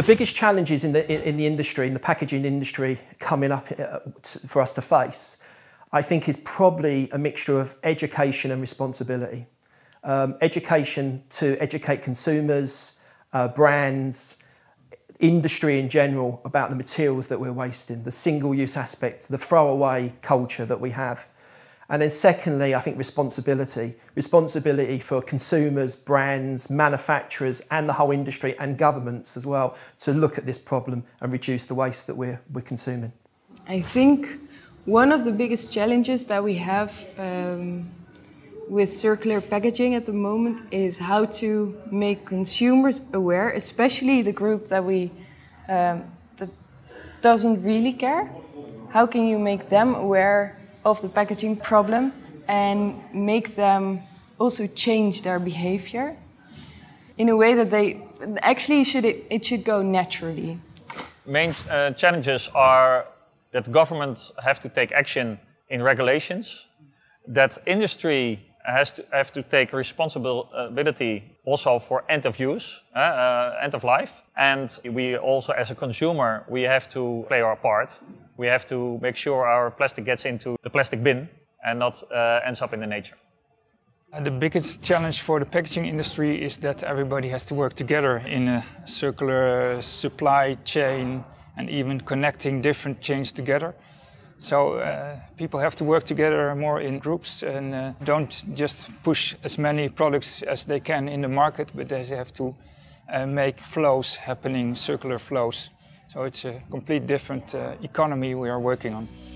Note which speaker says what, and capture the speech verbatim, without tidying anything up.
Speaker 1: biggest challenges in the, in, in the industry, in the packaging industry coming up for us to face, I think is probably a mixture of education and responsibility. Um, education to educate consumers, uh, brands, industry in general about the materials that we're wasting, the single-use aspect, the throwaway culture that we have. And then secondly, I think responsibility. Responsibility for consumers, brands, manufacturers and the whole industry and governments as well to look at this problem and reduce the waste that we're, we're consuming.
Speaker 2: I think one of the biggest challenges that we have um, with circular packaging at the moment is how to make consumers aware, especially the group that we um, that doesn't really care. How can you make them aware of the packaging problem and make them also change their behavior in a way that they actually should it, it should go naturally.
Speaker 3: Main uh, challenges are that governments have to take action in regulations, that industry has to have to take responsibility also for end of use, uh, uh, end of life, and we also as a consumer we have to play our part. We have to make sure our plastic gets into the plastic bin and not uh, ends up in the nature.
Speaker 4: The biggest challenge for the packaging industry is that everybody has to work together in a circular supply chain and even connecting different chains together. So uh, people have to work together more in groups and uh, don't just push as many products as they can in the market, but they have to uh, make flows happening, circular flows. So it's a complete different uh, economy we are working on.